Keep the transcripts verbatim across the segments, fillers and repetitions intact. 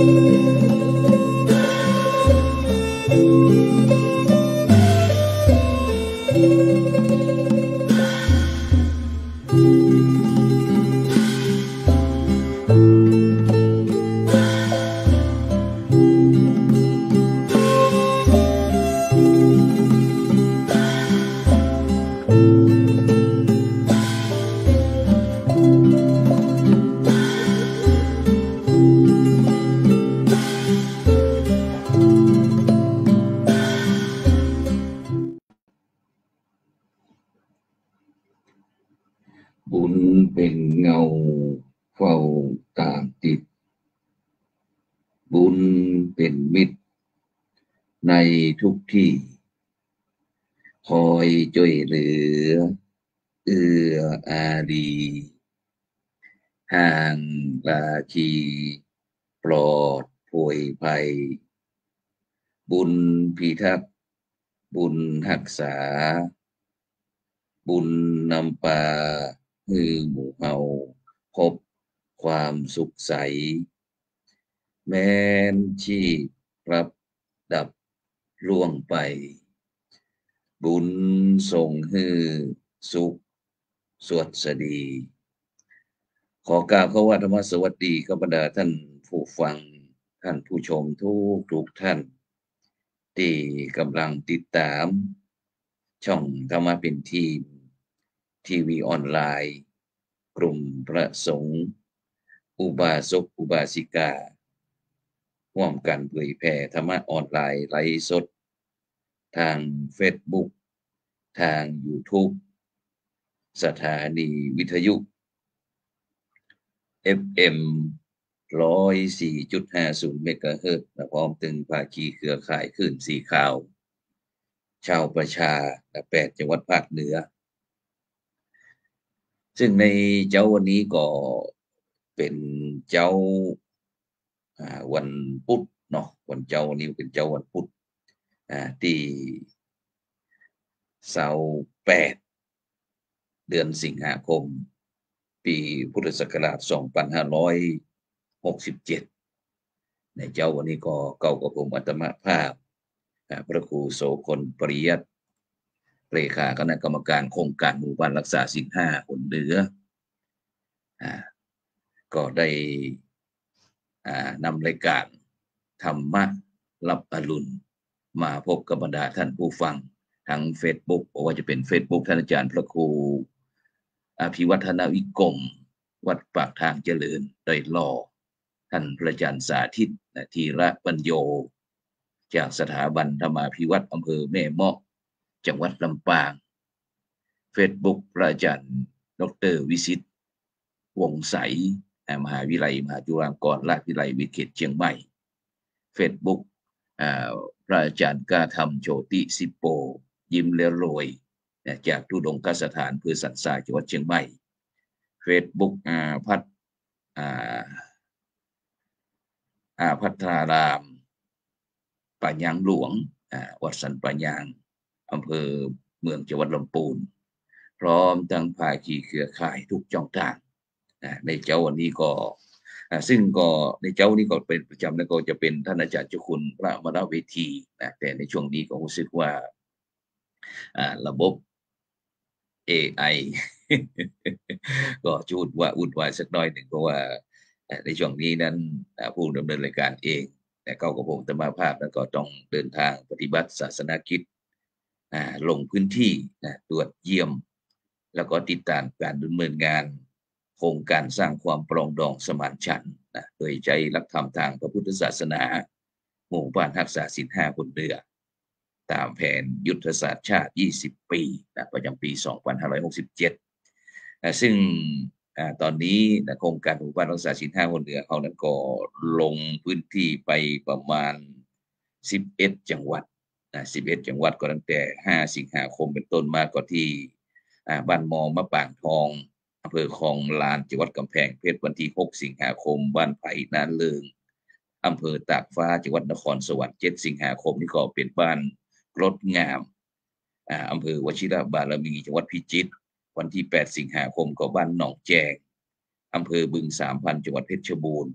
บุญเป็นเงาเฝ้าตามติดบุญเป็นมิตรในทุกที่คอยช่วยเหลือเอื้ออารีห่างลาคีปลอดป่วยภัยบุญพิทักษ์บุญรักษาบุญนำปาฮือหมู่เฮาพบความสุขใสแม้นชีพรับดับล่วงไปบุญส่งฮือสุขสวดสดีขอกล่าวคำว่าธรรมสวัสดีกับบรรดาท่านผู้ฟังท่านผู้ชมทุกทุกท่านที่กำลังติดตามช่องธรรมะเป็นทีมทีวีออนไลน์กลุ่มพระสงฆ์อุบาสกอุบาสิการ่วมกันเผยแผ่ธรรมะออนไลน์ไลฟ์สดทาง Facebook ทาง YouTube สถานีวิทยุ เอฟ เอ็ม หนึ่งร้อยสี่จุดห้าศูนย์ เมกะเฮิรตซ์พร้อมถึงภาคีเครือข่ายคลื่นสีขาวชาวประชาแปดจังหวัดภาคเหนือซึ่งในเจ้าวันนี้ก็เป็นเจ้าวันพุธเนาะวันเจ้าวันนี้เป็นเจ้าวันพุธที่เสาร์แปดเดือนสิงหาคมปีพุทธศักราชสองพันห้าร้อยหกสิบเจ็ดในเจ้าวันนี้ก็เก่ากับผมอัตมภาพพระครูโสพลปริยัติเลขาคณะกรรมการโครงการหมู่บ้านรักษาศีลห้าหนเหนือก็ได้นำรายการธรรมะรับอรุณมาพบกับบรรดาท่านผู้ฟังทั้ง Facebook เพราะว่าจะเป็น Facebook ท่านอาจารย์พระครูอภิวัฒนวิกรมวัดปากทางเจริญโดยล่อท่านพระอาจารย์สาธิตธีระปัญโยจากสถาบันธรรมาภิวัตรอำเภอแม่เมาะจังหวัดลำปาง Facebook พระอาจารย์ดร.วิสิทธิ์วงศ์ใสมหาวิทยาลัยมหาจุฬาลงกรณราชวิทยาลัยวิเขตเชียงใหม่ Facebook พระอาจารย์กาธรรมโชติสิโปยิ้มแล้วรวยจากทุดงคสถานเพื่อสันทรายจังหวัดเชียงใหม่ Facebook พัฒอาพัฒนารามป่ายางหลวงวัดสันป่ายางอำเภอเมืองจังหวัดลำพูนพร้อมทั้งภาคีเครือข่ายทุกช่องทางในเจ้าวันนี้ก็ซึ่งก็ในเจ้านี้ก็เป็นประจำแล้วก็จะเป็นท่านอาจารย์เจ้าคุณพระมรเวทีนะแต่ในช่วงนี้ก็รู้สึกว่าระบบ เอ ไอ ก็จูดว่าอุ่นวายสักหน่อยหนึ่งเพราะว่าในช่วงนี้นั้นผู้ดำเนินรายการเองแต่เข้ากับผมธรรมภาพแล้วก็ต้องเดินทางปฏิบัติศาสนกิจลงพื้นที่ตรวจเยี่ยมแล้วก็ติดตามการดำเนินงานโครงการสร้างความปรองดองสมานฉันท์โดยใจหลักธรรมทางพระพุทธศาสนาหมู่บ้านรักษาศีลห้าบนเรือตามแผนยุทธศาสตร์ชาติยี่สิบปีประจำปีสองพันห้าร้อยหกสิบเจ็ดซึ่งตอนนี้โครงการหมู่บ้านรักษาศีลห้าบนเรือเขานั้นก็ลงพื้นที่ไปประมาณสิบเอ็ดจังหวัดสิบเอ็ดจังหวัดก็ตั้งแต่ห้าสิงหาคมเป็นต้นมาก็ที่บ้านมอมะปางทองอำเภอคลองลานจังหวัดกำแพงเพชรวันที่หกสิงหาคมบ้านไผ่นาเลิงอำเภอตากฟ้าจังหวัดนครสวรรค์เจ็ดสิงหาคมนี่ก็เป็นบ้านกรดงามอำเภอวชิรบารมีจังหวัดพิจิตรวันที่แปดสิงหาคมก็บ้านหนองแจงอำเภอบึงสามพันจังหวัดเพชรบูรณ์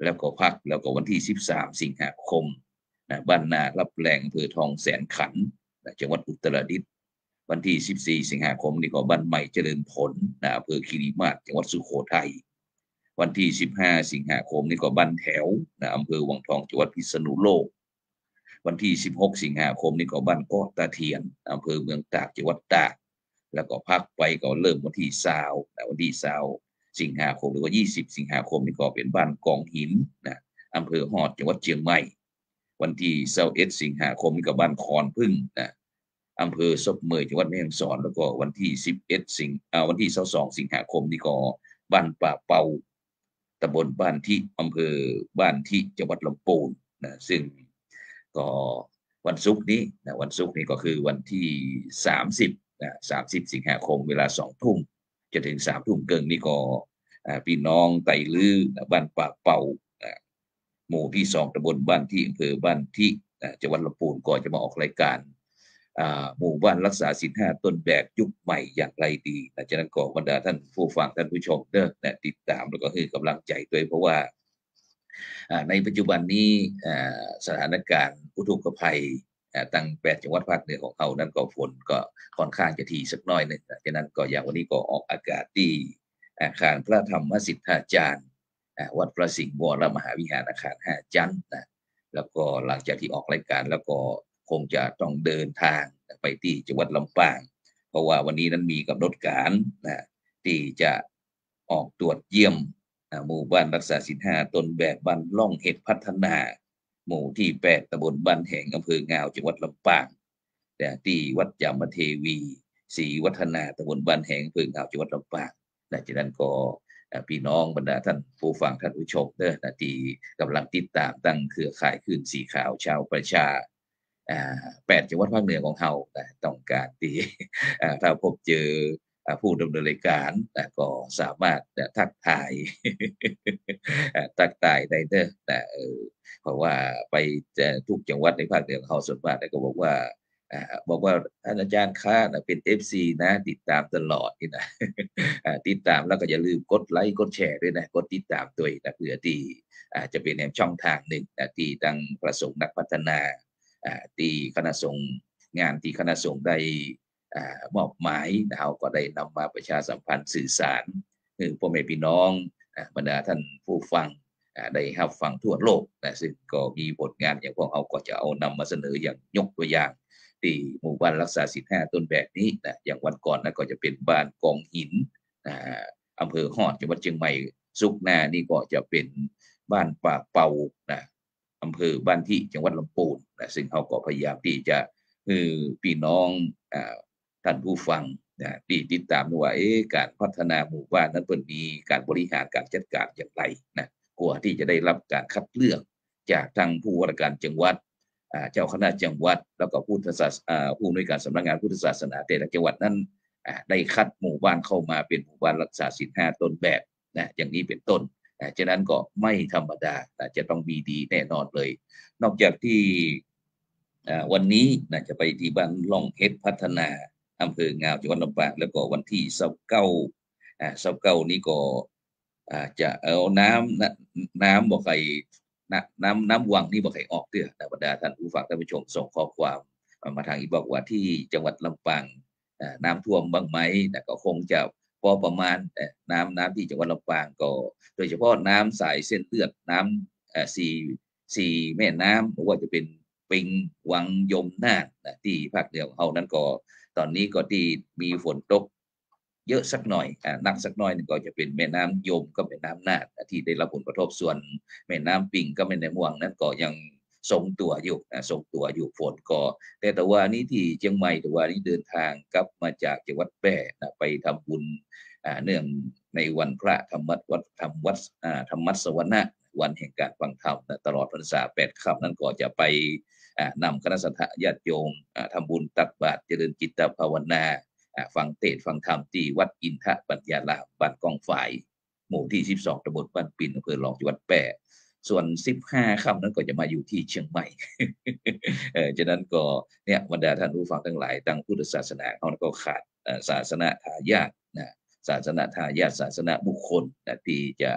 แล้วก็พักแล้วก็วันที่สิบสามสิงหาคมนะบ้านนารับแรงอำเภอทองแสนขันธ์นะจังหวัดอุตรดิตถ์วันที่สิบสี่สิงหาคมนี่ก็บ้านใหม่เจริญผลนะอำเภอคีรีมาศจังหวัดสุโขทัยวันที่สิบห้าสิงหาคมนี่ก็บ้านแถวนะอำเภอวังทองจังหวัดพิษณุโลกวันที่สิบหกสิงหาคมนี่ก็บ้านเกาะตาเทียนอำเภอเมืองตากจังหวัดตากแล้วก็พักไปก็เริ่มวันที่ยี่สิบนะวันที่ยี่สิบสิงหาคมหรือว่ายี่สิบสิงหาคมนี่ก็เป็นบ้านกองหินนะอำเภอฮอดจังหวัดเชียงใหม่วันที่ยี่สิบเอ็ดสิงหาคมนี่ก็บ้านคอนพึ่งนะอำเภอศพเมยจังหวัดแม่ฮ่องสอนแล้วก็วันที่สิบเอ็ดสิงอ่าวันที่ยี่สิบสองสิงหาคมนี่ก็บ้านป่าเปาตำบลบ้านที่อำเภอบ้านที่จังหวัดลำพูนนะซึ่งก็วันศุกร์นี้นะวันศุกร์นี้ก็คือวันที่สามสิบนะสามสิบสิงหาคมเวลาสองทุ่มจะถึงสามทุ่มเกินนี่ก็พี่น้องไต่ลือบ้านป่าเป่าหมู่ที่สองตำบลบ้านที่อำเภอบ้านที่จังหวัดลำพูนก็จะมาออกรายการหมู่บ้านรักษาศีลห้าต้นแบบยุคใหม่อย่างไรดีนะฉะนั้นก็บรรดาท่านผู้ฟังท่านผู้ชมเด้อนะติดตามแล้วก็ให้กำลังใจด้วยเพราะว่าในปัจจุบันนี้สถานการณ์อุทกภัยตั้งแปดจังหวัดภาคเหนือของเขานั้นก็ฝนก็ค่อนข้างจะทีสักน้อยหนึ่งฉะนั้นก็อย่างวันนี้ก็ออกอากาศที่อาคารพระธรรมสิทธาจารย์วัดพระสิงห์วรมหาวิหารอาคารห้าชั้นนะแล้วก็หลังจากที่ออกรายการแล้วก็คงจะต้องเดินทางไปที่จังหวัดลำปางเพราะว่าวันนี้นั้นมีกำหนดการนะที่จะออกตรวจเยี่ยมหมู่บ้านรักษาศีลห้าต้นแบบบ้านล่องเห็ดพัฒนาหมู่ที่แปดตำบลบ้านแห่งอำเภองาวจังหวัดลำปางแต่ที่วัดจามเทวีศรีวัฒนาตำบลบ้านแห่งอำเภองาวจังหวัดลำปางดังนั้นก็พี่น้องบรรดาท่านผู้ฟังท่านผู้ชมเด้อนะที่กำลังติดตามตั้งเครือข่ายขึ้นสีขาวชาวประชาแปดจังหวัดภาคเหนือของเราต้องการที่ถ้าพบเจอผู้ดำเนินรายการก็สามารถทักทายทักทายได้เด้อแต่เพราะว่าไปทุกจังหวัดในภาคเหนือของเราส่วนมากก็บอกว่าบอกว่าท่านอาจารย์ค้าเป็น เอฟ ซี นะติดตามตลอดนี่นะติดตามแล้วก็อย่าลืมกดไลค์กดแชร์ด้วยนะกดติดตามด้วยนะเพื่อที่จะเป็นช่องทางหนึ่งที่ตั้งประสงค์นักพัฒนาที่คณะสงฆ์งานที่คณะสงฆ์ได้มอบหมายเราก็ได้นำมาประชาสัมพันธ์สื่อสารคือพ่อแม่พี่น้องบรรดาท่านผู้ฟังได้รับฟังทั่วโลกนะซึ่งก็มีผลงานอย่างพวกเราก็จะเอานำมาเสนออย่างยกตัวอย่างที่หมู่บ้านรักษาศีลห้าต้นแบบนี้นะอย่างวันก่อนนะก็จะเป็นบ้านกองหินอำเภอฮอดจังหวัดเชียงใหม่สุกหน้านี่ก็จะเป็นบ้านป่าเป่านะอำเภอบ้านที่จังหวัดลำพูนนะซึ่งเขาก็พยายามที่จะคือพี่น้องท่านผู้ฟังนะที่ติดตามว่าการพัฒนาหมู่บ้านนั้นเป็นมีการบริหารการจัดการอย่างไรนะกลัวที่จะได้รับการคัดเลือกจากทางผู้ว่าการจังหวัดเจ้าคณะจังหวัดแล้วก็ผู้ศาสผู้อำนวยการสำนักงานพุทธศาสนาแต่ละจังหวัดนั้นได้คัดหมู่บ้านเข้ามาเป็นหมู่บ้านรักษาศีลห้าต้นแบบนะอย่างนี้เป็นต้นฉะนั้นก็ไม่ธรรมดาจะต้องมีดีแน่นอนเลยนอกจากที่วันนี้จะไปที่บ้านล่องเฮ็ดพัฒนาอำเภองาวจังหวัดลำปางแล้วก็วันที่ยี่สิบเก้าอ่ายี่สิบเก้านี้ก็จะเอาน้ำน้ำบ่ไข่น้ำน้ำวังนี่บ่ไข่ออกเด้อแต่บรรดาท่านผู้ฟังท่านผู้ชมส่งข้อความมาทางอีบอกว่าที่จังหวัดลำปางน้ำท่วมบ้างไหมก็คงจะพอประมาณน้ำน้ำที่จังหวัดลำปางก็โดยเฉพาะน้ำสายเส้นเลือดน้ำสี่สี่แม่น้ำไม่ว่าจะเป็นปิงวังยมน่านที่ภาคเหนือของเรานั้นก็ตอนนี้ก็ที่มีฝนตกเยอะสักหน่อยนักสักหน่อยนึงก็จะเป็นแม่น้ำยมก็เป็นน้ำน่านที่ได้รับผลกระทบส่วนแม่น้ำปิงก็แม่น้ำม่วงนั้นก็ยังทรงตัวอยู่ทรงตัวอยู่ฝนก็แต่แต่ว่านี้ที่เชียงใหม่แต่ว่านี้เดินทางกลับมาจากจังหวัดแพร่ไปทำบุญเนื่องในวันพระธรรมวัดธรรมวัดธรรมสวนะวันแห่งการฟังธรรมตลอดพรรษาแปดค่ำนั้นก็จะไปนำคณะสัตยาติโยมทำบุญตักบาตรเจริญจิตภาวนาฟังเทศฟังธรรมที่วัดอินทปัญญารามบ้านกองฝ่ายหมู่ที่สิบสองตำบลบ้านปิ่นอำเภอหลองจังหวัดแพร่ส่วนสิบห้าค่ำนั้นก็จะมาอยู่ที่เชียงใหม่ เออฉะนั้นก็เนี่ยบรรดาท่านผู้ฟังทั้งหลายตั้งพุทธศาสนาเขาก็ขาดศาสนาทายาทนะศาสนาทายาทศาสนาบุคคลนะที่จะ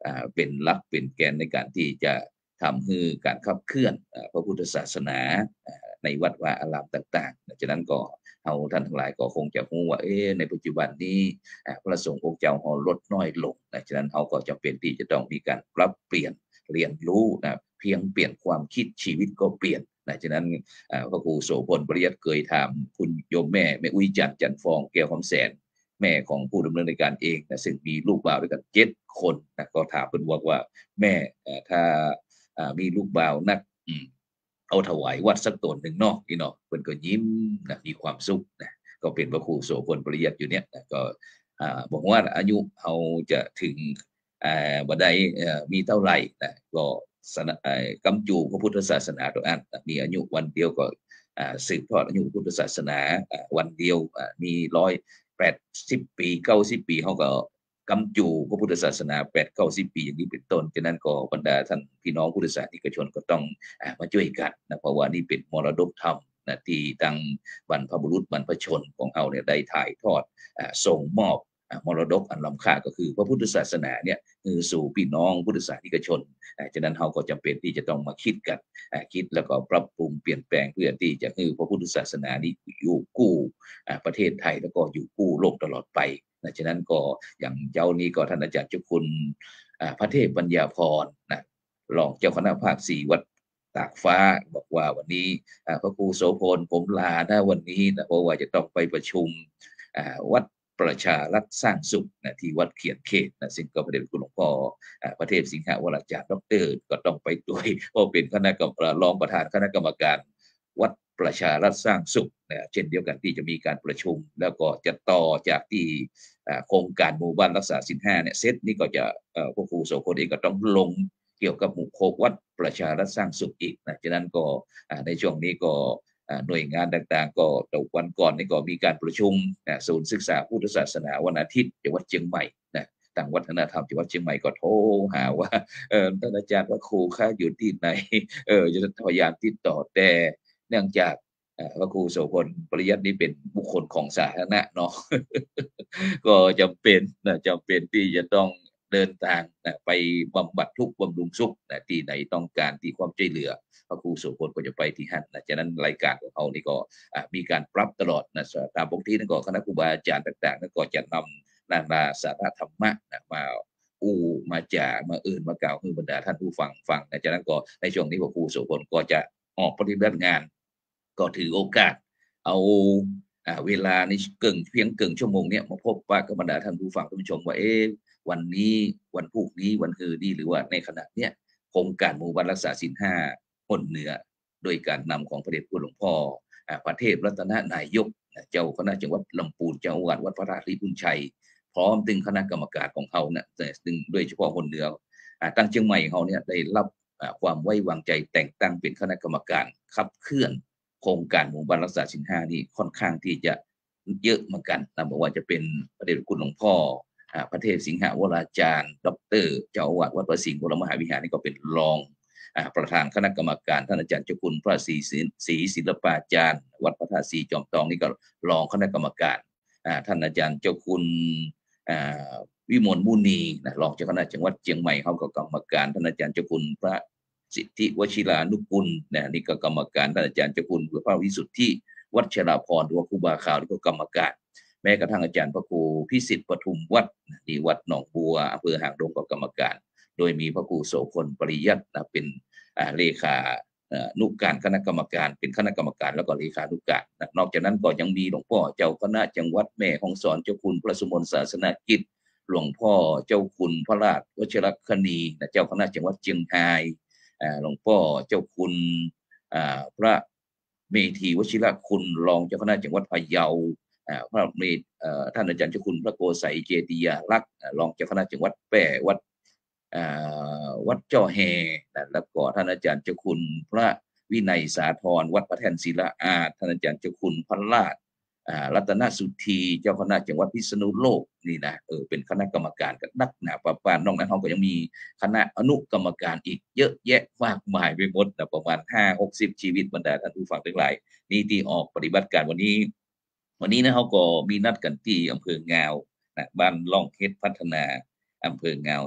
เป็นหลักเป็นแกนในการที่จะทำให้การขับเคลื่อนพระพุทธศาสนาในวัดวาอารามต่างๆฉะนั้นก็เราท่านทั้งหลายก็คงจะรู้ว่าเอ๊ะในปัจจุบันนี้พระสงฆ์องค์เจ้าเราลดน้อยลงฉะนั้นเราก็จำเป็นที่จะต้องมีการปรับเปลี่ยนเรียนรู้นะเพียงเปลี่ยนความคิดชีวิตก็เปลี่ยนนะฉะนั้นพระครูโสพลปริยัติเคยถามคุณโยมแม่แม่อุ้ยจันจันฟองแก้วคำแสนแม่ของผู้ดำเนินรายการเองนะซึ่งมีลูกบ่าวด้วยกันเจ็ดคนนะก็ถามเพิ่นบอกว่าแม่ถ้ามีลูกบ่าวนักเอาถวายวัดสักตนหนึ่งเนาะพี่น้องเพิ่นก็ยิ้มนะมีความสุขนะก็เป็นพระครูโสพลปริยัติอยู่เนี่ยนะก็บอกว่าอายุเขาจะถึงบัดใดมีเท่าไหร่นะก็กำจูพระพุทธศาสนาตัวอันมีอายุวันเดียวก็สืบทอดอายุพุทธศาสนาวันเดียวมีร้อยแปดสิบปีเก้าสิบปีเขาก็กำจูพระพุทธศาสนาแปดเก้าสิบปีอย่างนี้เป็นต้นฉะนั้นก็บรรดาท่านพี่น้องพุทธศาสนิกชนก็ต้องมาช่วยกันนะเพราะว่านี่เป็นมรดกธรรมนะที่ทางบรรพบุรุษบรรพชนของเราเนี่ยได้ถ่ายทอดส่งมอบมรดกอันล้ำค่าก็คือพระพุทธศาสนาเนี่ยคือสู่พี่น้องพุทธศาสนิกชนฉะนั้นเราก็จำเป็นที่จะต้องมาคิดกันคิดแล้วก็ปรับปรุงเปลี่ยนแปลงเพื่อที่จะให้พระพุทธศาสนานี้อยู่กู้ประเทศไทยแล้วก็อยู่กู้โลกตลอดไปฉะนั้นก็อย่างเจ้านี้ก็ท่านอาจารย์เจ้าคุณพระเทพปัญญาพรนะรองเจ้าคณะภาคสี่วัดตากฟ้าบอกว่าวันนี้พระครูโสพลผมลานะวันนี้นะเพราะว่าจะต้องไปประชุมวัดประชารัฐสร้างสุขนะที่วัดเขียนเขตนะซึ่งก็พระเดชคุณหลวงพ่อพระเทพสิงหวรจารย์ดรก็ต้องไปด้วยเพราะเป็นคณะกรรมการรองประธานคณะกรรมการวัดประชารัฐสร้างสุขนะเช่นเดียวกันที่จะมีการประชุมแล้วก็จะต่อจากที่โครงการหมู่บ้านรักษาศีลห้าเนี่ยเซตนี่ก็จะพระครูโสพลเองก็ต้องลงเกี่ยวกับหมู่โคกวัดประชารัฐสร้างสุขอีกนะฉะนั้นก็ในช่วงนี้ก็หน่วยงานต่างๆก็วันก่อนนี่ก็มีการประชุมศูนย์ศึกษาพุทธศาสนาวันอาทิตย์จังหวัดเชียงใหม่นะทางวัฒนธรรมจังหวัดเชียงใหม่ก็โทรหาว่าเออท่านอาจารย์ว่าครูค่าอยู่ที่ไหนเออจะพยายามติดต่อแต่เนื่องจากพระครูโสพลปริยัตินี้เป็นบุคคลของสาธารณะเนาะก็จำเป็นนะจำเป็นที่จะต้องเดินทางนะไปบำบัดทุกข์บำรุงสุขนะที่ไหนต้องการที่ความช่วยเหลือพระครูโสพลก็จะไปที่นั่นนะฉะนั้นรายการของเขานี่ก็มีการปรับตลอดนะตามปกตินั่นก็คณะครูบาอาจารย์ต่างๆนั่นก็จะนำนานาสาระธรรมะนะมาอู้มาจ่ามาเอื่นมากล่าวให้บรรดาท่านผู้ฟังฟังนะฉะนั้นก็ในช่วงนี้พระครูโสพลก็จะออกปฏิบัติงานก็ถือโอกาสเอาเวลาในเกินเพียงเกินชั่วโมงเนี่ยมาพบปะกับบรรดาท่านผู้ฟังท่านผู้ชมว่าเอ๊ะวันนี้วันพรุ่งนี้วันคืนนี้หรือว่าในขณะเนี้ยโครงการหมู่บ้านรักษาศีลห้าคนเหนือโดยการนำของพระเดชคุณหลวงพ่อพระเทพรัตนนายกเจ้าคณะจังหวัดลำพูนเจ้าอาวาสวัดพระราชบุญชัยพร้อมถึงคณะกรรมการของเขาเนี่ยแต่ดึงโดยเฉพาะคนเหนือตั้งเชียงใหม่เขาเนี่ยได้รับความไว้วางใจแต่งตั้งเป็นคณะกรรมการขับเคลื่อนโครงการหมู่บ้านรักษาศีลห้านี่ค่อนข้างที่จะเยอะเหมือนกันนะบอกว่าจะเป็นพระเดชคุณหลวงพ่อพระเทพสิงหวราจารย์ดรเจ้าอาวาสวัดพระสิงห์วรมหาวิหารนี่ก็เป็นรองประธานคณะกรรมการท่านอาจารย์เจ้าคุณพระศรีศรีศิลปาจารย์วัดพระธาตุศรีจอมทองนี่ก็รองคณะกรรมการท่านอาจารย์เจ้าคุณวิมลมุนีนะรองเจ้าคณะจังหวัดเชียงใหม่เขาก็กรรมการท่านอาจารย์เจ้าคุณพระสิทธิวชิรานุกุลนะนี่ก็กรรมการท่านอาจารย์เจ้าคุณพระวิสุทธิวัชราพรหรือว่าครูบาขาวนี่ก็กรรมการแม้กระทั่งอาจารย์พระครูพิสิทธิ์ปทุมวัดที่วัดหนองบัวอำเภอหางดงก็กรรมการโดยมีพระครูโสพลปริยัตินะเป็นเลขานุการคณะกรรมการเป็นคณะกรรมการแล้วก็เลขานุการนอกจากนั้นก็ยังมีหลวงพ่อเจ้าคณะจังหวัดแม่ฮ่องสอนเจ้าคุณพระสุมนศาสนกิจหลวงพ่อเจ้าคุณพระราชวชิรคณีนะเจ้าคณะจังหวัดเชียงรายหลวงพ่อเจ้าคุณพระเมธีวชิรคุณรองเจ้าคณะจังหวัดพะเยาพระเมธท่านอาจารย์เจ้าคุณพระโกษัยเจติยาลักษณ์รองเจ้าคณะจังหวัดแปร่วัดวัดเจ้าแฮแล้วก็ท่านอาจารย์เจ้าคุณพระวินัยสาธรวัดพระแท่นศิลาอาท่านอาจารย์เจ้าคุณพระราชรัตนสุธีเจ้าคณะจังหวัดพิษณุโลกนี่นะเออเป็นคณะกรรมการกับนักหนาปราปานนอกนั้นเขาก็ยังมีคณะอนุกรรมการอีกเยอะแยะมากมายไปหมดนะประมาณห้าหกสิบชีวิตบรรดาท่านผู้ฟังทั้งหลายนี่ที่ออกปฏิบัติการวันนี้วันนี้นะเขาก็มีนัดกันที่อำเภองาวนะบ้านล่องเฮ็ดพัฒนาอำเภองาว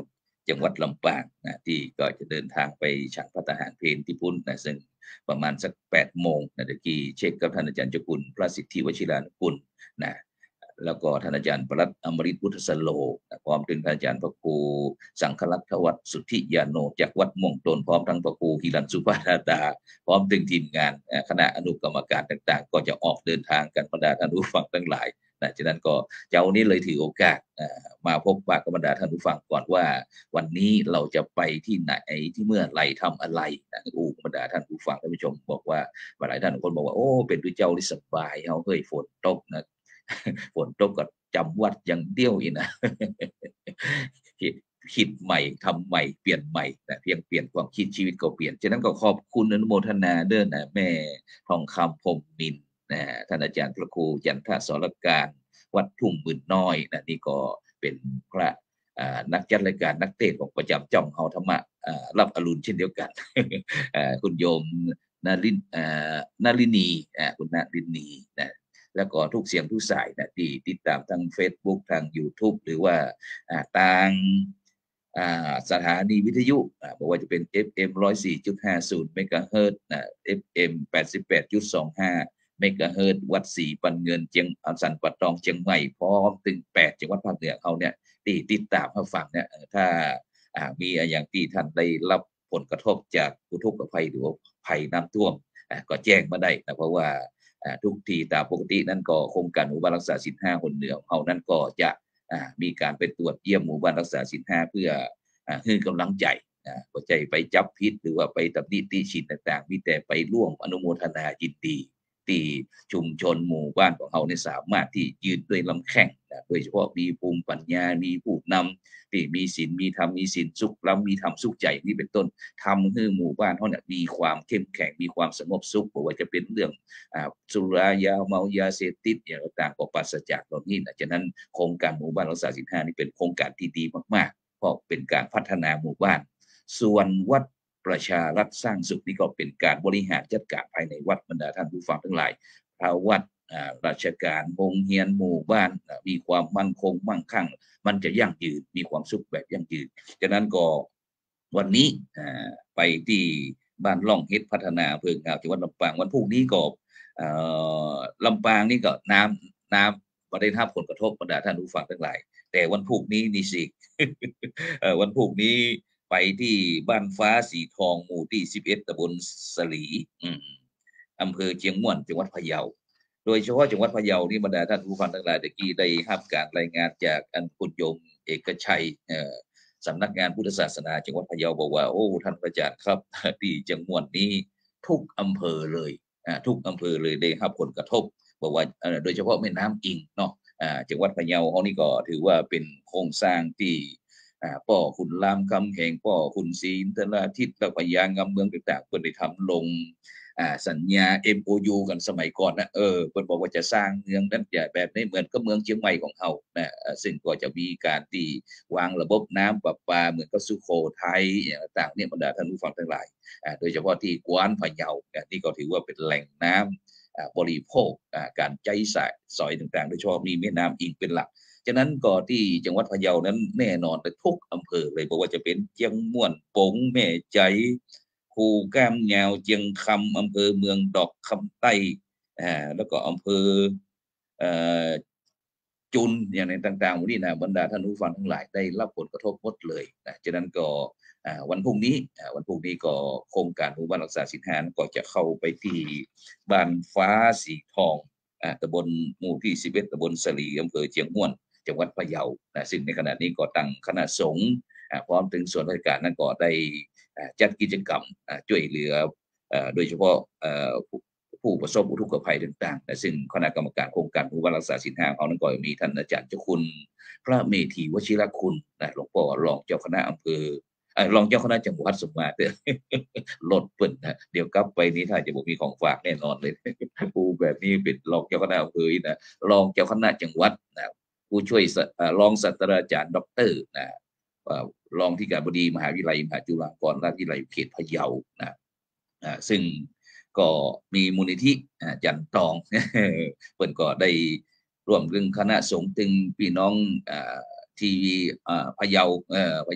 จังหวัดลำปางนะที่ก็จะเดินทางไปฉันพระทหารเพลที่พุ่นนะซึ่งประมาณสักแปดโมงนะเมื่อกี้เช็คกับท่านอาจารย์เจ้าคุณพระสิทธิวชิรานุกูลนะแล้วก็ท่านอาจารย์ปรัตน์อมฤตพุทธสโลนะพร้อมถึงท่านอาจารย์พระครูสังฆลักษวัฒน์สุทธิยาโนจากวัดม่วงตนพร้อมทั้งพระครูหิรันสุภาดาพร้อมถึงทีมงานคณะอนุกรรมการต่างๆก็จะออกเดินทางกันบรรดาท่านผู้ฟังทั้งหลายนะฉะนั้นก็เจ้านี้เลยถือโอกาสมาพบปะกับบรรดาท่านผู้ฟังก่อนว่าวันนี้เราจะไปที่ไหนที่เมื่อไรทำอะไรนะอู้บรรดาท่านผู้ฟังท่านผู้ชมบอกว่าหลายท่านคนบอกว่าโอ้เป็นด้วยเจ้าที่สบายเอาเฮ้ยฝนตกนะฝนตกก็จำวัดอย่างเดียวอีกนะคิดคิดใหม่ทำใหม่เปลี่ยนใหม่นะเพียงเปลี่ยนความคิดชีวิตก็เปลี่ยนฉะนั้นก็ขอบคุณอนุโมทนาเด้อนะแม่ทองคำพรหมนินทร์นะท่านอาจารย์พระครูจันทสรการวัดทุ่งหมื่นน้อยนะนี่ก็เป็นพระนักจัดรายการนักเทศของประจำจ้องเฮาธรรมะรับอรุณเช่นเดียวกันคุณโยมนารินนารินีคุณนารินีนะแล้วก็ทุกเสียงทุกสายนะที่ติดตามทาง Facebook ทาง YouTube หรือว่าทางสถานีวิทยุบอกว่าจะเป็น เอฟ เอ็ม หนึ่งร้อยสี่จุดห้าศูนย์ เมกะเฮิรตซ์ เอฟ เอ็ม แปดสิบแปดจุดสองห้า เมกะเฮิรตซ์วัดศรีปันเงินเชียงอันสันปัตตองเชียงใหม่พร้อมถึงแปดจังหวัดภาคเหนือเขาเนี่ยที่ติดตามมาฟังเนี่ยถ้ามีอย่างที่ท่านได้รับผลกระทบจากอุทกภัยหรือภัยน้ำท่วมก็แจ้งมาได้นะเพราะว่าทุกทีตามปกตินั้นก็โครงการหมู่บ้านรักษาศีลห้าคนเหนือเขานั้นก็จะมีการไปตรวจเยี่ยมหมู่บ้านรักษาศีลห้าเพื่อให้กำลังใจก็ใจไปจับพิษหรือว่าไปตำหนิติชินต่างๆมีแต่ไปร่วมอนุโมทนายินดีที่ชุมชนหมู่บ้านของเขาเนี่ยสามารถที่ยืนด้วยลำแข้งโดยเฉพาะมีภูมิปัญญามีผู้นำที่มีศีลมีธรรมมีศีลสุขแล้วมีธรรมสุขใจนี่เป็นต้นทำให้หมู่บ้านเขาเนี่ยมีความเข้มแข็งมีความสงบสุขเพราะว่าจะเป็นเรื่องสุรายาเมายาเสพติดอย่างต่างๆก็ปราศจากเหล่านี้นะฉะนั้นโครงการหมู่บ้านรักษาศีลห้านี่เป็นโครงการที่ดีมากๆเพราะเป็นการพัฒนาหมู่บ้านส่วนวัดประชารัฐสร้างสุขนี่ก็เป็นการบริหารจัดการภายในวัดบรรดาท่านผู้ฟังทั้งหลายพระวัดราชการโรงเรียนหมู่บ้านมีความมั่นคงมั่งคั่งมันจะยั่งยืนมีความสุขแบบยั่งยืนฉะนั้นก็วันนี้ไปที่บ้านล่องเฮ็ดพัฒนาอำเภองาวจังหวัดลำปางวันพรุ่งนี้ก็ลำปางนี่ก็น้ำน้ำประเด็นห้าผลกระทบบรรดาท่านผู้ฟังทั้งหลายแต่วันพรุ่งนี้นี่สิ วันพรุ่งนี้ไปที่บ้านฟ้าสีทองหมู่ที่สิบเอ็ดตำบลสลีอำเภอเชียงม่วนจังหวัดพะเยาโดยเฉพาะจังหวัดพะเยานี่บรรดาท่านผู้ฟังทั้งหลายตะกี้ได้รับการรายงานจากอันคุณโยมเอกชัยสำนักงานพุทธศาสนาจังหวัดพะเยาบอกว่าโอ้ท่านอาจารย์ครับที่จังหวัดนี้ทุกอำเภอเลยทุกอำเภอเลยได้รับผลกระทบบอกว่าโดยเฉพาะแม่น้ำอิงเนาะจังหวัดพะเยาเขานี่ก็ถือว่าเป็นโครงสร้างที่ป่อขุนรามคำแหงป่อขุนศรีอินทราทิตและพญางามเมืองต่างๆเพิ่นได้ทำลงสัญญา เอ็ม โอ ยู กันสมัยก่อนนะเออเพิ่นบอกว่าจะสร้างเมืองนั้นจะแบบนี้เหมือนกับเมืองเชียงใหม่ของเขานะซึ่งก็จะมีการที่วางระบบน้ำประปาเหมือนกับสุโขทัยอย่างต่างเนี่ยบรรดาท่านผู้ฟังทั้งหลายโดยเฉพาะที่กวานพะเยาที่ก็ถือว่าเป็นแหล่งน้ำบริโภคการใจสายสอยต่างๆโดยเฉพาะมีแม่น้ำอิงเป็นหลักฉะนั้นก็ที่จังหวัดพะเยานั้นแน่นอนทุกอำเภอเลยบอกว่าจะเป็นเชียงม่วนปงแม่ใจคูแก้มแงวเจียงคำอำเภอเมืองดอกคำใต้อ่าแล้วก็อำเภอเอ่อจุนอย่างในต่างๆวันนี้นะบรรดาท่านผู้ฟังทั้งหลายได้รับผลกระทบหมดเลยนะฉะนั้นก็วันพรุ่งนี้วันพรุ่งนี้ก็โครงการหมู่บ้านรักษาศีลห้าก็จะเข้าไปที่บ้านฟ้าสีทองตำบลหมู่ที่สิบเอ็ดตำบลสลีอำเภอเชียงม่วนจังหวัดพะเยานะซึ่งในขณะนี้ก็ตั้งคณะสงฆ์พร้อมถึงส่วนราชการนั้นก็ได้จัดกิจกรรมช่วยเหลือโดยเฉพาะผู้ประสบอุทกภัยต่างๆซึ่งคณะกรรมการโครงการหมู่บ้านรักษาศีลห้าเขานั้นก็มีท่านอาจารย์เจ้าคุณพระเมธีวชิรคุณนะหลวงพ่อรองเจ้าคณะอำเภอรองเจ้าคณะจังหวัดสมมาเด้อลดเปิ่นนะเดี๋ยวกลับไปนี้ถ้าจะบอกมีของฝากแน่นอนเลยผู้แบบนี้เป็นรองเจ้าคณะอำเภอนะรองเจ้าคณะจังหวัดนะผู้ช่วยรองศาสตราจารย์ด็อกเตอร์นะรองที่การบดีมหาวิทยาลัยมหาจุฬาภรณราชวิทยาลัยเขตพะเยานะซึ่งก็มีมูลนิธิจันทองเพิ่นก็ได้ร่วมเรื่องคณะสงฆ์ตึงพี่น้องทีวีพะเยาพะเยา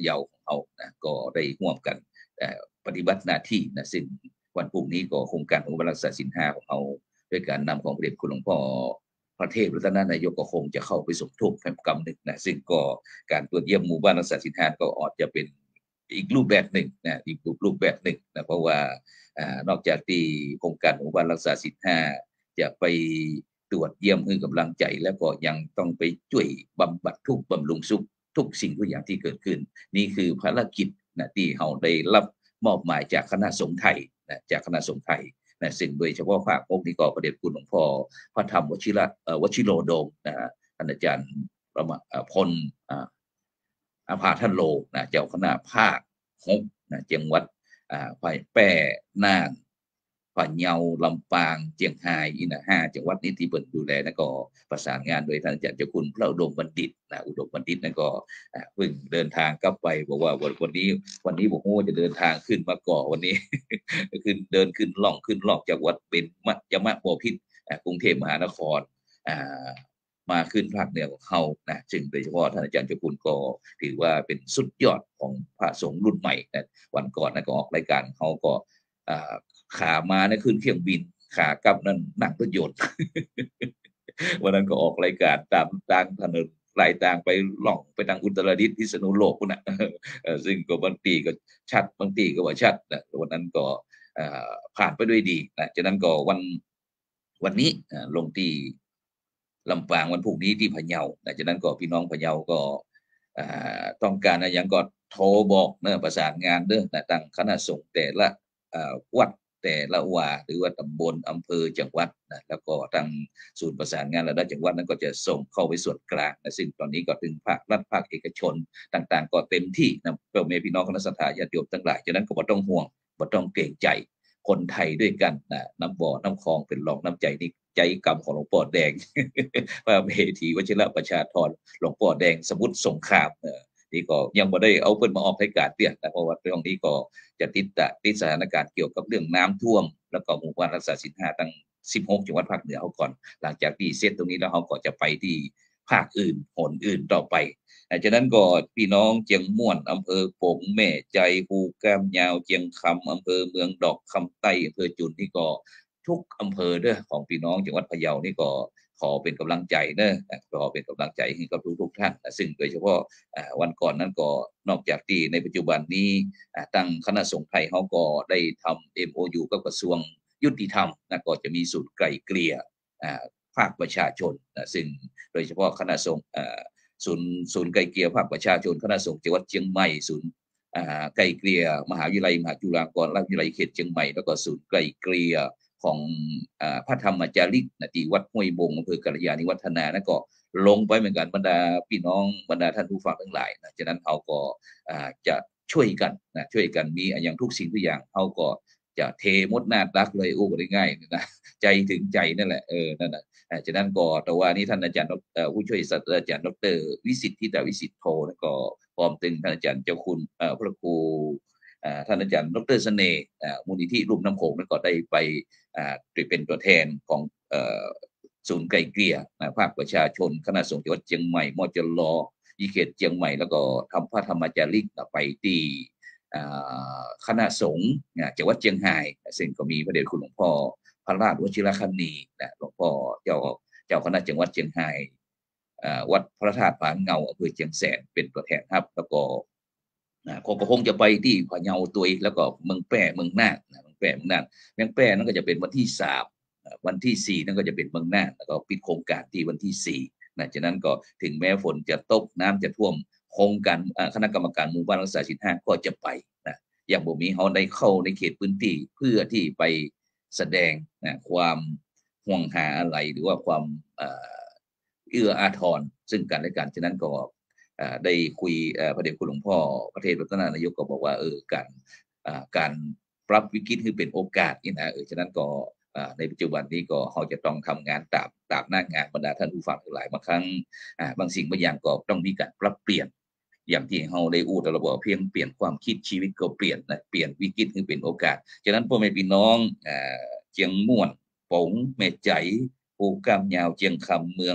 เอานะก็ได้ร่วมกันปฏิบัติหน้าที่นะซึ่งวันพรุ่งนี้ก็โครงการของรักษาศีลห้าของเราด้วยการนำของพระเดชคุณหลวงพ่อพระเทพรัตนนายกก็คงจะเข้าไปสมทบแห่งกรรมหนึ่งนะซึ่งก็การตรวจเยี่ยมหมู่บ้านรักษาศีลห้าก็อาจจะเป็นอีกรูปแบบหนึ่งนะอีกรูปแบบหนึ่งนะเพราะว่านอกจากที่โครงการหมู่บ้านรักษาศีลห้าจะไปตรวจเยี่ยมให้กำลังใจแล้วก็ยังต้องไปช่วยบำบัดทุกข์บำรุงสุขทุกสิ่งทุกอย่างที่เกิดขึ้นนี่คือภารกิจนะที่เราได้รับมอบหมายจากคณะสงฆ์ไทยนะจากคณะสงฆ์ไทยนะซึ่งโดยเฉพาะภาคองค์นี้ก็พระเดชคุณหลวงพ่อพระธรรมวชิระวชิโรโดมนะฮะท่านอาจารย์ประมาพลอาภาทันโลนะเจ้าคณะภาคหกนะจังหวัดไผ่แป้น่านพะเยาลำปางเชียงรายอีกนะห้าจังหวัดนี้ที่เปิดดูแลนะก็ประสานงานโดยท่านอาจารย์เจ้าคุณพระอุดมบัณฑิตนะอุดมบัณฑิตนั่นก็เพิ่งเดินทางกลับไปบอกว่าวันนี้วันนี้ผมว่าจะเดินทางขึ้นมาก่อวันนี้ขึ้นเดินขึ้นล่องขึ้นล่องจากวัดเป็นมัจยมะบพิตรกรุงเทพมหานครมาขึ้นภาคเหนือของเขานะซึ่งโดยเฉพาะท่านอาจารย์เจ้าคุณก็ถือว่าเป็นสุดยอดของพระสงฆ์รุ่นใหม่นะวันก่อนนะก็ออกรายการเขาก็ขามานะขึ้นเครื่องบินขากลับนั่นนั่งรถยนต์วันนั้นก็ออกรายการตามทางถนนลายทางไปล่องไปทางอุตรดิตถ์พิษณุโลกนะซึ่งก็บางทีก็ชัดบางทีก็ว่าชัดนะวันนั้นก็ผ่านไปด้วยดีนะจากนั้นก็วันวันนี้ลงที่ลำปางวันพรุ่งนี้ที่พะเยาจากนั้นก็พี่น้องพะเยาก็ต้องการอะไรอย่างก็โทรบอกเนื้อประสานงานเด้อนะตั้งคณะสงฆ์แต่ละวัดแต่ละวาหรือว่าตำบลอำเภอจังหวัดนะแล้วก็ทางศูนย์ประสานงานระดับจังหวัดนั้นก็จะส่งเข้าไปส่วนกลางนะซึ่งตอนนี้ก็ถึงภาครัฐภาคเอกชนต่างๆก็เต็มที่นะเพื่อพี่น้องคณะสัตยาญาติโยมทั้งหลายฉะนั้นก็บ่ต้องห่วงบ่ต้องเกรงใจคนไทยด้วยกันนะน้ำบ่อน้ำคลองเป็นรองน้ำใจนี่ใจกรรมของหลวงพ่อแดงพระเมธีวชิรประชาธรหลวงพ่อแดงสมุทรสงครามนี่ก็ยังไม่ได้เอาเพิ่นมาออกรายการเตี้ยแต่เพราะว่าเรื่องนี้ก็จะติดติดสถานการณ์เกี่ยวกับเรื่องน้ำท่วมแล้วก็หมู่บ้านรักษาศีลห้าตั้งสิบหกจังหวัดภาคเหนือเขาก่อนหลังจากที่เสร็จตรงนี้แล้วเขาก็จะไปที่ภาคอื่นหนอื่นต่อไปฉะนั้นก็พี่น้องเจียงม่วนอำเภอปงแม่ใจภูแก้มยาวเจียงคำอำเภอเมืองดอกคำใต้อำเภอจุนนี่ก็ทุกอำเภอเด้อของพี่น้องจังหวัดพะเยานี่ก็ขอเป็นกำลังใจเนอะขอเป็นกำลังใจให้กับทุกๆท่านซึ่งโดยเฉพาะวันก่อนนั้นก็นอกจากที่ในปัจจุบันนี้ตั้งคณะสงฆ์ไทยเขาก็ได้ทำ เอ็ม โอ ยู กับกระทรวงยุติธรรมนะก็จะมีศูนย์ไกล่เกลี่ยภาคประชาชนนะซึ่งโดยเฉพาะคณะสงฆ์ศูนย์ศูนย์ไกล่เกลี่ยภาคประชาชนคณะสงฆ์จังหวัดเชียงใหม่ศูนย์ไกล่เกลี่ยมหาวิทยาลัยมหาจุฬาภรณราชวิทยาลัยเขตเชียงใหม่แล้วก็ศูนย์ไกล่เกลี่ยของพระธรรมจาริกนะที่วัดห้วยบงอำเภอกัลยาณิวัฒนานะก็ลงไปเหมือนกันบรรดาพี่น้องบรรดาท่านผู้ฟังทั้งหลายนะฉะนั้นเขาก็จะช่วยกันนะช่วยกันมีอย่างทุกสิ่งทุกอย่างเขาก็จะเทมดหน้าตักเลยโอ้ได้ง่ายนะใจถึงใจนั่นแหละเออนั่นนะฉะนั้นก็แต่ว่านี่ท่านอาจารย์ผู้ช่วยศาสตราจารย์ดรวิสิทธิตาวิสิทธิ์โทนะก็พร้อมตึงท่านอาจารย์เจ้าคุณพระครูท่านอาจารย์ดรเสน่ห์มูลนิธิลุ่มน้ำโขงนั้นก็ได้ไปเป็นตัวแทนของศูนย์ไกล่เกลี่ยภาคประชาชนคณะสงฆ์จังหวัดเชียงใหม่มจลอีเขตเชียงใหม่แล้วก็ทำพระธรรมจาริกไปที่คณะสงฆ์จังหวัดเชียงรายซึ่งก็มีพระเดชคุณหลวงพ่อพระราชวชิรคณีนะหลวงพ่อเจ้าเจ้าคณะจังหวัดเชียงรายวัดพระธาตุผาเงาอำเภอเชียงแสนเป็นตัวแทนครับแล้วก็ก็คงจะไปที่พะเยาตัวอีกแล้วก็เมืองแปร่เมืองน่านเมืองแปร่เมืองน่านเมืองแปร่นั่นก็จะเป็นวันที่สามวันที่สี่นั่นก็จะเป็นเมืองน่านแล้วก็ปิดโครงการที่วันที่สี่นะฉะนั้นก็ถึงแม้ฝนจะตกน้ำจะท่วมโครงการคณะกรรมการหมู่บ้านรักษาศีลห้าก็จะไปนะอย่างบ่มีเขาได้เข้าในเขตพื้นที่เพื่อที่ไปแสดงนะความห่วงหาอะไรหรือว่าความเอื้ออาทรซึ่งกันและกันฉะนั้นก็ได้คุยพระเดชคุณหลวงพ่อพระเทพรัตนนายกก็บอกว่าเออการการปรับวิกฤตให้เป็นโอกาสนี่นะเออฉะนั้นก็ในปัจจุบันนี้ก็เขาจะต้องทำงานตามตามหน้างานบรรดาท่านผู้ฟังหลายบางครั้งบางสิ่งบางอย่างก็ต้องมีการปรับเปลี่ยนอย่างที่เขาได้อู้ตลอดเพียงเปลี่ยนความคิดชีวิตก็เปลี่ยนนะเปลี่ยนวิกฤตให้เป็นโอกาสฉะนั้นพ่อแม่พี่น้องเจียงม่วนปงแม่ใจภูกามยาวเจียงคำเมือง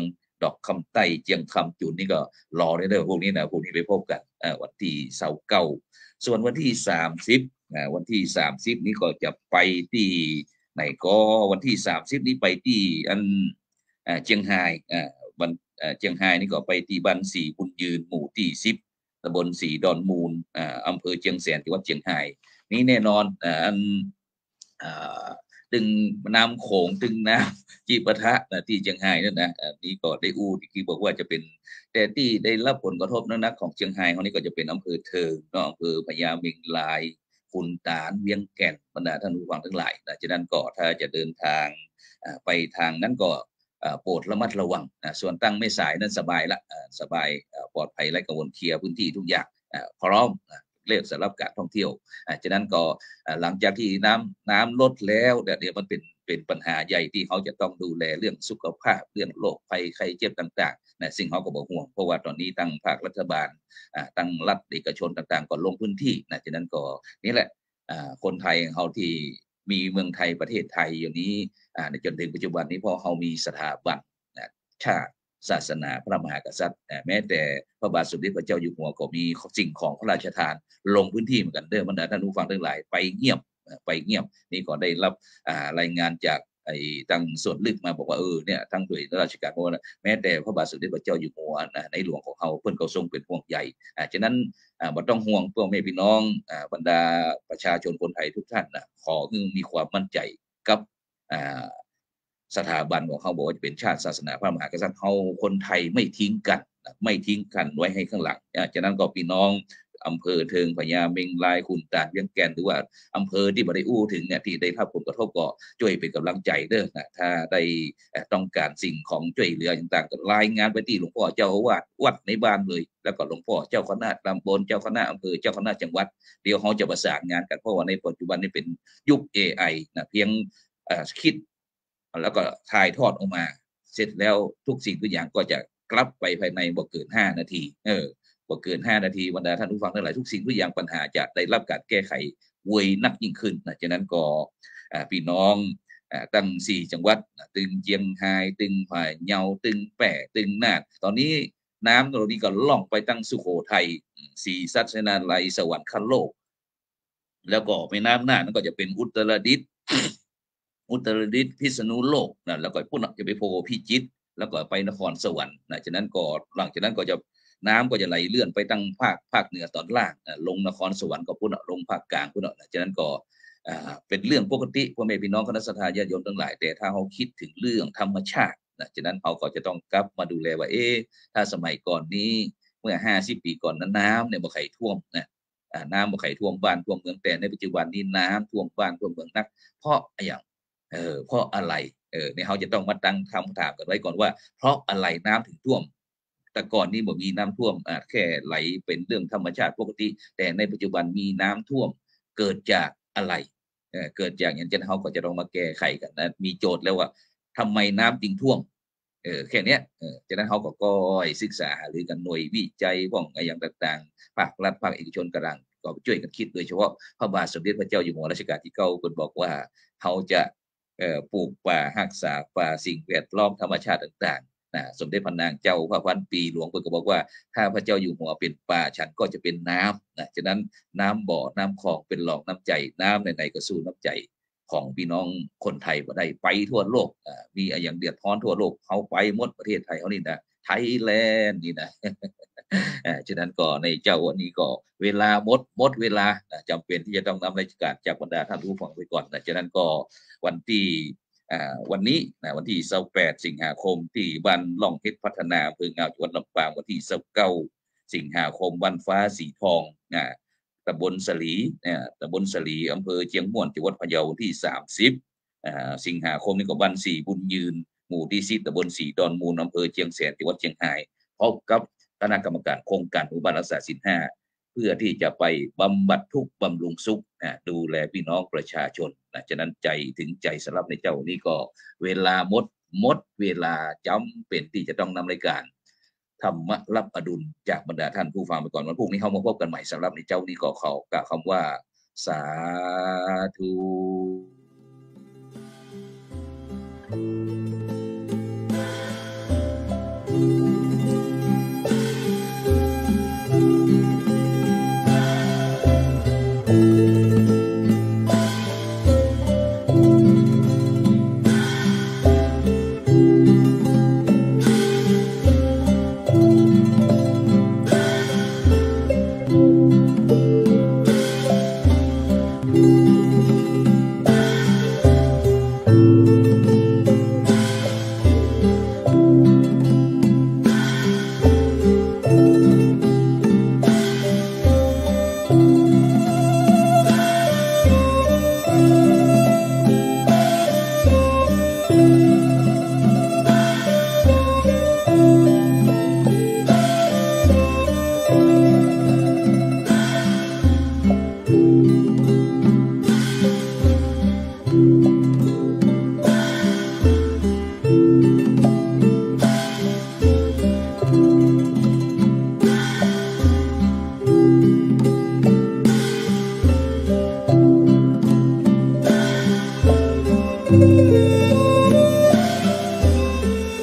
ดอกคำไต้เจียงคำจุนนี่ก็รอได้เลยพวกนี้นะพวกนี้ไปพบกันวันที่เสาร์เก้าส่วนวันที่สามสิบวันที่สามสิบนี้ก็จะไปที่ไหนก็วันที่สามสิบนี้ไปที่อันเจียงไฮ้วันเจียงไฮ้นี่ก็ไปที่บ้านสีบุญยืนหมู่ที่สิบตำบลสีดอนมูลอำเภอเจียงแสนจังหวัดเจียงไฮ้นี่แน่นอนอันตึงน้ำโขงตึงน้ำจีปะทะที่เชียงไฮ้นั่นนะนี่ก็ได้อู้ที่บอกว่าจะเป็นแต่ที่ได้รับผลกระทบนักของเชียงไฮ้เขานี่ก็จะเป็นอำเภอเทิงก็อำเภอพญาเมงลายขุนตาลเวียงแก่นบรรดาท่านผู้ฟังทั้งหลายนะฉะนั้นก็ถ้าจะเดินทางไปทางนั้นก็โปรดระมัดระวังส่วนตั้งไม่สายนั้นสบายละสบายปลอดภัยไร้กังวลเคลียร์พื้นที่ทุกอย่างพร้อมเรียกสำหรับการท่องเที่ยวฉะนั้นก็หลังจากที่น้ำน้ำลดแล้วเดี๋ยวมันเป็นเป็นปัญหาใหญ่ที่เขาจะต้องดูแลเรื่องสุขภาพเรื่องโรคภัยไข้เจ็บต่างๆนะสิ่งเขาก็บอกห่วงเพราะว่าตอนนี้ตั้งภาครัฐบาลตั้งรัฐเอกชนต่างๆก็ลงพื้นที่นะฉะนั้นก็นี่แหละคนไทยเขาที่มีเมืองไทยประเทศไทยอยู่นี้ในจนถึงปัจจุบันนี้พอเขามีสถาบันชาติศาสนาพระมหากษัตริย์แม้แต่พระบาทสมเด็จพระเจ้าอยู่หัวก็มีสิ่งของพระราชทานลงพื้นที่เหมือนกันเด้อบรรดาท่านผู้ฟังทั้งหลายไปเงียบไปเงียบนี่ก็ได้รับรายงานจากไอ้ตั้งส่วนลึกมาบอกว่าเออเนี่ยทั้งโดยราชการเพราะว่าแม้แต่พระบาทสมเด็จพระเจ้าอยู่หัวในหลวงของเขาเพิ่นก็ทรงเป็นห่วงใหญ่ฉะนั้นบ่ต้องห่วงพวกแม่พี่น้องบรรดาประชาชนคนไทยทุกท่านนะขอให้มีความมั่นใจกับสถาบันของเขาบอกว่าจะเป็นชาติศาสนาพระมหากษัตริย์เขาคนไทยไม่ทิ้งกันไม่ทิ้งกันไว้ให้ข้างหลังฉะนั้นก็พี่น้องอำเภอเทิงพญาเมงลายขุนตาลเวียงแก่นหรือว่าอำเภอที่บ่ได้อู้ถึงเนี่ยที่ได้รับผลกระทบก็ช่วยเป็นกำลังใจเด้อนะถ้าได้ต้องการสิ่งของช่วยเหลือต่างๆก็รายงานไปที่หลวงพ่อเจ้าอาวาสวัดในบ้านเลยแล้วก็หลวงพ่อเจ้าคณะตำบลเจ้าคณะอำเภอเจ้าคณะจังหวัดเดี๋ยวเขาจะประสานงานกันเพราะว่าในปัจจุบันนี้เป็นยุค เอ ไอ นะเพียงคิดแล้วก็ถ่ายทอดออกมาเสร็จแล้วทุกสิ่งทุกอย่างก็จะกลับไปภายในบ่เกินห้านาทีเออบ่เกินห้านาทีบรรดาท่านผู้ฟังทั้งหลายทุกสิ่งทุกอย่างปัญหาจะได้รับการแก้ไขไวนักยิ่งขึ้นนะฉะนั้นก็พี่น้องตั้งสี่จังหวัดตึงเจียงไฮ้ตึงพะเยาตึงแปะตึงน่านตอนนี้น้ำตรงนี้ก็ล่องไปตั้งสุโขทัยศรีสัชนาลัยสวรรคโลกแล้วก็แม่น้ำน่านนั่นก็จะเป็นอุตรดิตถ์อุตรดิตถ์พิษณุโลกนะแล้วก็พุ่นจะไปโพพิจิตรแล้วก็ไปนครสวรรค์นะฉะนั้นก็หลังจากนั้นก็จะน้ำก็จะไหลเลื่อนไปตั้งภาคภาคเหนือตอนล่างลงนครสวรรค์ก็พุ่นลงภาคกลางพุ่นนะฉะนั้นก็เป็นเรื่องปกติพ่อแม่พี่น้องคณะสัตยาญาติโยมทั้งหลายแต่ถ้าเขาคิดถึงเรื่องธรรมชาตินะฉะนั้นเขาก็จะต้องกลับมาดูแลว่าเอ๊ะถ้าสมัยก่อนนี้เมื่อห้าสิบปีก่อนนั้นน้ำเนี่ยบ่เคยท่วมนะน้ำบ่เคยท่วมบ้านท่วมเมืองแต่ในปัจจุบันนี้น้ำท่วมบ้านท่วมเมืองนักเพราะอย่างเออเพราะอะไรเออเนี่ยเขาจะต้องมาตั้งคำถามกันไว้ก่อนว่าเพราะอะไรน้ำถึงท่วมแต่ก่อนนี้บ่มีน้ำท่วมอ่าแค่ไหลเป็นเรื่องธรรมชาติปกติแต่ในปัจจุบันมีน้ำท่วมเกิดจากอะไรเออเกิดจากอย่างเช่นเขาก็จะต้องมาแก้ไขกันนะมีโจทย์แล้วว่าทำไมน้ำจึงท่วมเออแค่นี้เออจากนั้นเขาก็ก้อยศึกษาหรือกันหน่วยวิจัยพวกอะไรอย่างต่างๆภาครัฐภาคเอกชนกำลังก็ช่วยกันคิดโดยเฉพาะพระบาทสมเด็จพระเจ้าอยู่หัวรัชกาลที่เก้าคนบอกว่าเขาจะปลูกป่ารักษาป่าสิ่งแวดล้อมธรรมชาติต่างๆนะสมเด็จพระนางเจ้าพระพันปีหลวงก็บอกว่าถ้าพระเจ้าอยู่หัวเป็นป่าฉันก็จะเป็นน้ำนะฉะนั้นน้ำบ่อน้ำคลองเป็นหลองน้ำใจน้ำในๆก็สู้น้ำใจของพี่น้องคนไทยบ่ได้ไปทั่วโลกมีอย่างเดือดร้อนทั่วโลกเขาไปหมดประเทศไทยเขานี่นะไทยแลนด์นี่นะฉะนั้นก็ในเจ้าวันนี้ก็เวลาหมดหมดเวลาจำเป็นที่จะต้องนำรายการจากบรรดาท่านผู้ฟังไปก่อนนะฉะนั้นก็วันที่วันนี้นะวันที่ยี่สิบแปดสิงหาคมที่บ้านล่องเพชรพัฒนาอำเภองาวจังหวัดลำปางวันที่ยี่สิบเก้าสิงหาคมวันฟ้าสีทองนะตำบลสลีนะตำบลสลีอำเภอเชียงม่วนจังหวัดพะเยาวันที่สามสิบสิงหาคมนี่ก็บ้านสีบุญยืนหมู่ที่สิบตำบลสีดอนมูลอำเภอเชียงแสนจังหวัดเชียงรายพบกับคณะกรรมการโครงการหมู่บ้านรักษาศีลห้าเพื่อที่จะไปบำบัดทุกข์บำรุงสุขนะดูแลพี่น้องประชาชนนะฉะนั้นใจถึงใจสำหรับในเจ้านี่ก็เวลาหมดหมดเวลาจำเป็นที่จะต้องนำรายการธรรมะรับอดุลจากบรรดาท่านผู้ฟังไปก่อนวันพรุ่งนี้เข้ามาพบกันใหม่สำหรับในเจ้านี่ก็ขอกล่าวคำว่าสาธุ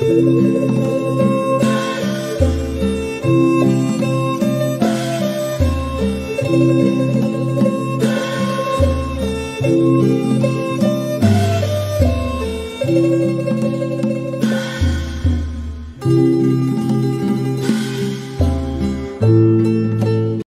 Thank you.